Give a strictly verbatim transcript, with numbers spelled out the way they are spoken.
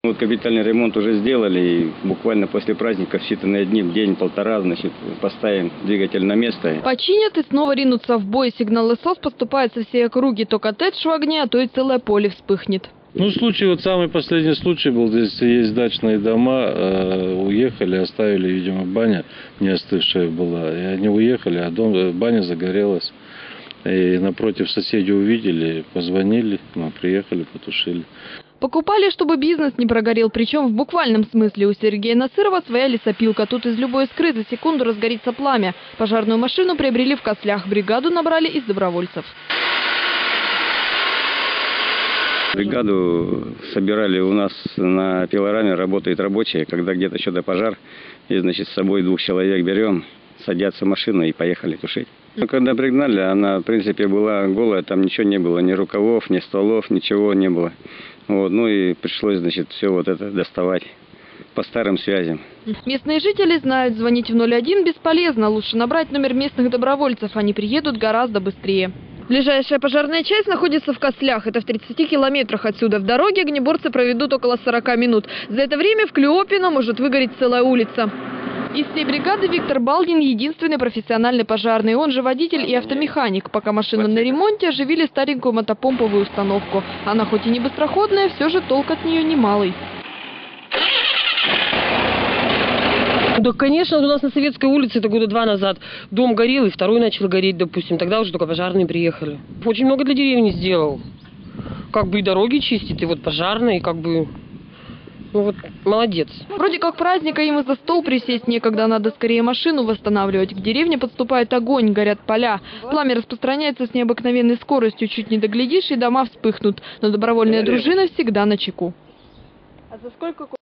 Вот капитальный ремонт уже сделали, и буквально после праздника в считанные дни, день-полтора, значит, поставим двигатель на место. Починят и снова ринутся в бой. Сигнал эс о эс поступает со всей округи. То коттедж в огне, а то и целое поле вспыхнет. Ну, случай, вот самый последний случай был, здесь есть дачные дома, э, уехали, оставили, видимо, баня не остывшая была, и они уехали, а дом, баня загорелась. И напротив соседи увидели, позвонили, мы приехали, потушили. Покупали, чтобы бизнес не прогорел, причем в буквальном смысле. У Сергея Насырова своя лесопилка. Тут из любой искры за секунду разгорится пламя. Пожарную машину приобрели в Кослях, бригаду набрали из добровольцев. Бригаду собирали у нас на пилораме, работают рабочие, когда где-то что-то пожар, и, значит, с собой двух человек берем, садятся в машину и поехали тушить. Ну, когда пригнали, она, в принципе, была голая, там ничего не было, ни рукавов, ни стволов, ничего не было. Вот, ну и пришлось, значит, все вот это доставать по старым связям. Местные жители знают, звонить в ноль один бесполезно, лучше набрать номер местных добровольцев, они приедут гораздо быстрее. Ближайшая пожарная часть находится в Кослях. Это в тридцати километрах отсюда. В дороге огнеборцы проведут около сорока минут. За это время в Клеопино может выгореть целая улица. Из всей бригады Виктор Балдин единственный профессиональный пожарный. Он же водитель и автомеханик. Пока машина на ремонте, оживили старенькую мотопомповую установку. Она хоть и не быстроходная, все же толк от нее немалый. Да, конечно, у нас на Советской улице это года два назад дом горел, и второй начал гореть, допустим. Тогда уже только пожарные приехали. Очень много для деревни сделал. Как бы и дороги чистит, и вот пожарные, как бы... Ну вот, молодец. Вроде как праздника им и за стол присесть некогда, надо скорее машину восстанавливать. К деревне подступает огонь, горят поля. Пламя распространяется с необыкновенной скоростью, чуть не доглядишь, и дома вспыхнут. Но добровольная дружина всегда начеку. А за сколько...